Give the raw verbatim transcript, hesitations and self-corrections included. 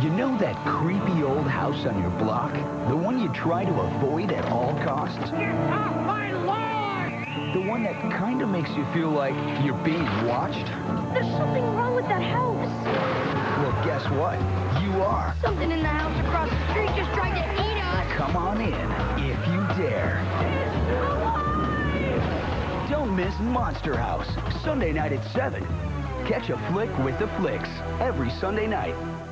You know that creepy old house on your block? The one you try to avoid at all costs? Get off my lawn! The one that kind of makes you feel like you're being watched? There's something wrong with that house. Well, guess what? You are. Something in the house across the street just tried to eat us. Come on in, if you dare. Don't miss Monster House, Sunday night at seven. Catch a flick with the Flicks every Sunday night.